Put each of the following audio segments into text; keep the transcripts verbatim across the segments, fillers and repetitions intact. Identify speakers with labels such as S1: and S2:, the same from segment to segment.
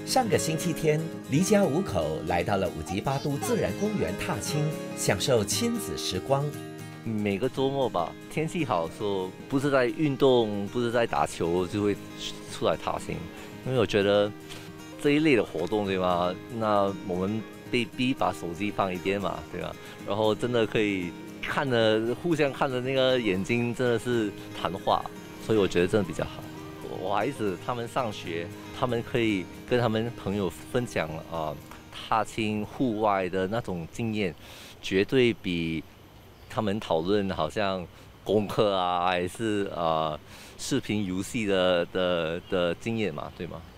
S1: 上个星期天，离家五口来到了五级巴都自然公园踏青，享受亲子时光。
S2: 每个周末吧，天气好的时候，不是在运动，不是在打球，就会出来踏青。因为我觉得这一类的活动，对吗？那我们被逼把手机放一边嘛，对吧？然后真的可以看的互相看的那个眼睛，真的是谈话，所以我觉得真的比较好。我孩子他们上学，他们可以跟他们朋友分享啊、呃、踏青户外的那种经验，绝对比他们讨论好像功课啊，还是呃视频游戏的的的经验嘛，对吗？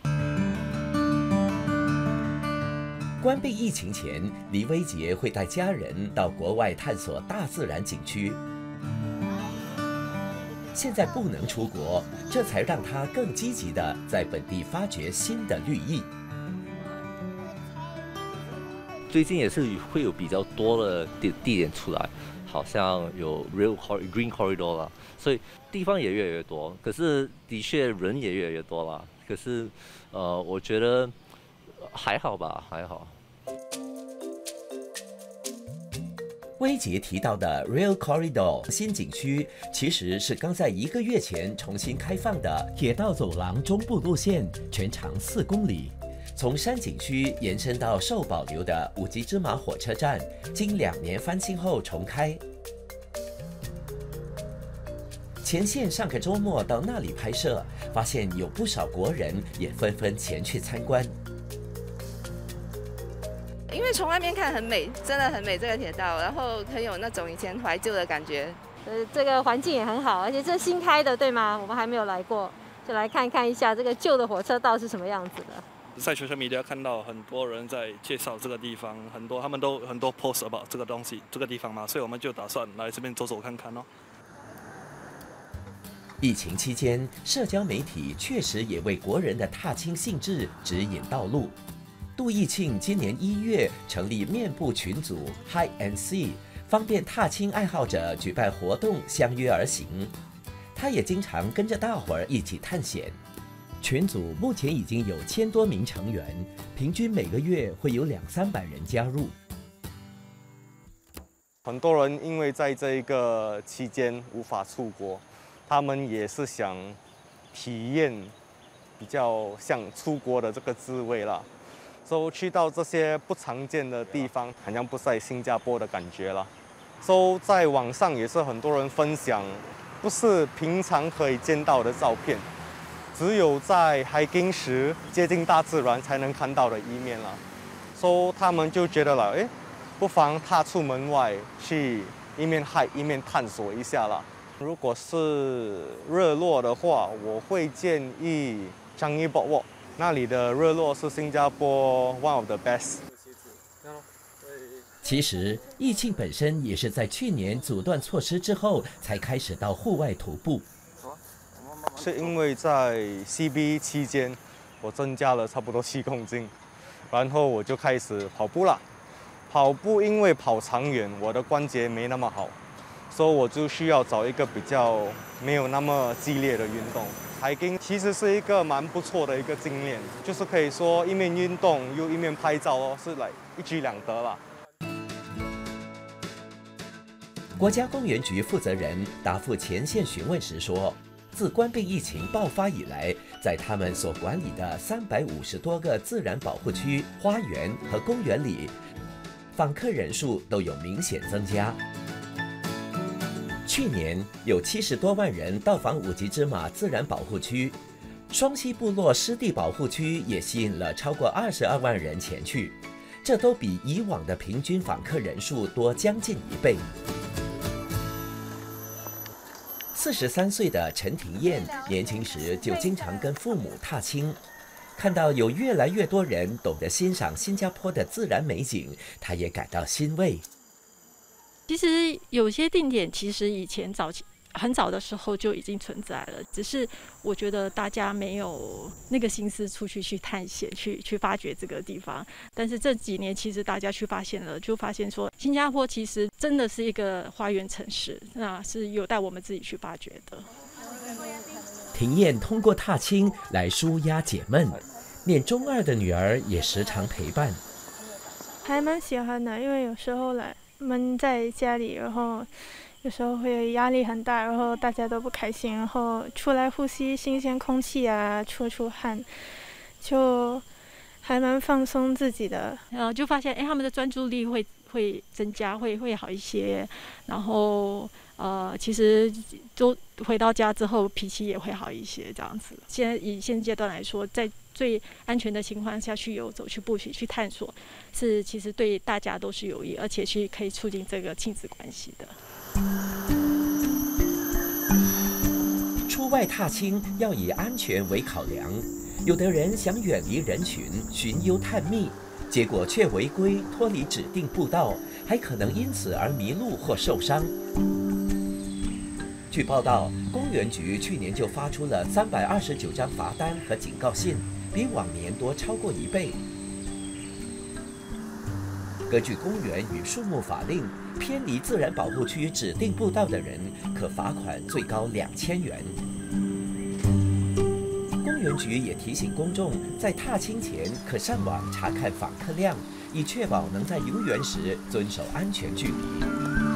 S1: 关闭疫情前，黎威杰会带家人到国外探索大自然景区。现在不能出国，这才让他更积极地在本地发掘新的绿意。
S2: 最近也是会有比较多的地地点出来，好像有 Real Green Corridor 啦，所以地方也越来越多。可是的确人也越来越多啦。可是呃，我觉得还好吧，还好。
S1: 威杰提到的 Real Corridor 新景区，其实是刚在一个月前重新开放的铁道走廊中部路线，全长四公里，从山景区延伸到受保留的五级芝麻火车站，经两年翻新后重开。前线上个周末到那里拍摄，发现有不少国人也纷纷前去参观。
S3: 因为从外面看很美，真的很美这个铁道，然后很有那种以前怀旧的感觉。
S4: 呃，这个环境也很好，而且这新开的，对吗？我们还没有来过，就来看看一下这个旧的火车道是什么样子的。
S5: 在social media看到很多人在介绍这个地方，很多他们都很多 post about 这个东西，这个地方嘛，所以我们就打算来这边走走看看哦。
S1: 疫情期间，社交媒体确实也为国人的踏青兴致指引道路。杜义庆今年一月成立面部群组 Hide and See， 方便踏青爱好者举办活动相约而行。他也经常跟着大伙儿一起探险。群组目前已经有千多名成员，平均每个月会有两三百人加入。
S6: 很多人因为在这一个期间无法出国，他们也是想体验比较像出国的这个滋味啦。So 去到这些不常见的地方，好像不在新加坡的感觉了。So 在网上也是很多人分享，不是平常可以见到的照片，只有在 hiking 时接近大自然才能看到的一面了。So 他们就觉得了，哎，不妨踏出门外去一面 hike 一面探索一下啦。如果是日落的话，我会建议 Changi Boardwalk。那里的日落是新加坡 one of the best。
S1: 其实，义庆本身也是在去年阻断措施之后才开始到户外徒步。
S6: 是因为在 C B 期间，我增加了差不多七公斤，然后我就开始跑步了。跑步因为跑长远，我的关节没那么好，所以我就需要找一个比较没有那么激烈的运动。hiking 其实是一个蛮不错的一个经验，就是可以说一面运动又一面拍照哦，是来一举两得啦。
S1: 国家公园局负责人答复前线询问时说，自关闭疫情爆发以来，在他们所管理的三百五十多个自然保护区、花园和公园里，访客人数都有明显增加。去年有七十多万人到访五级芝麻自然保护区，双溪部落湿地保护区也吸引了超过二十二万人前去，这都比以往的平均访客人数多将近一倍。四十三岁的陈廷燕年轻时就经常跟父母踏青，看到有越来越多人懂得欣赏新加坡的自然美景，他也感到欣慰。
S7: 其实有些定点其实以前早期很早的时候就已经存在了，只是我觉得大家没有那个心思出去去探险，去去发掘这个地方。但是这几年其实大家去发现了，就发现说新加坡其实真的是一个花园城市，那是有待我们自己去发掘的。
S1: 庭燕通过踏青来舒压解闷， 念中二的女儿也时常陪伴。
S8: 还蛮喜欢的，因为有时候来闷在家里，然后有时候会压力很大，然后大家都不开心，然后出来呼吸新鲜空气啊，出出汗，就还蛮放松自己的。
S7: 呃，就发现哎，他们的专注力会会增加，会会好一些。然后呃，其实都回到家之后，脾气也会好一些，这样子。现在以现阶段来说，在最安全的情况下去游走、去步行、去探索，是其实对大家都是有益，而且是可以促进这个亲子关系的。
S1: 出外踏青要以安全为考量，有的人想远离人群、寻幽探秘，结果却违规脱离指定步道，还可能因此而迷路或受伤。据报道，公园局去年就发出了三百二十九张罚单和警告信，比往年多超过一倍。根据公园与树木法令，偏离自然保护区指定步道的人，可罚款最高两千元。公园局也提醒公众，在踏青前可上网查看访客量，以确保能在游园时遵守安全距离。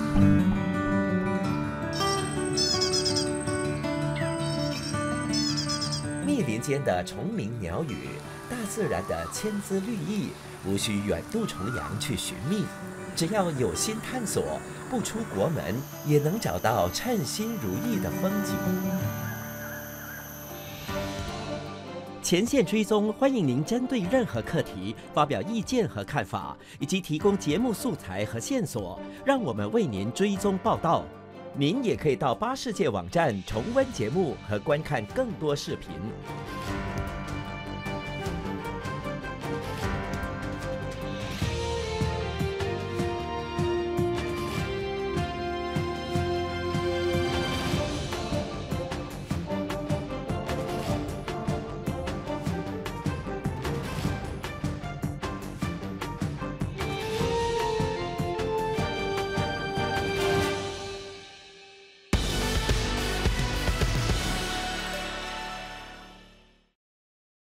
S1: 密林间的虫鸣鸟语，大自然的千姿绿意，无需远渡重洋去寻觅，只要有心探索，不出国门也能找到称心如意的风景。前线追踪，欢迎您针对任何课题发表意见和看法，以及提供节目素材和线索，让我们为您追踪报道。您也可以到巴世界网站重温节目和观看更多视频。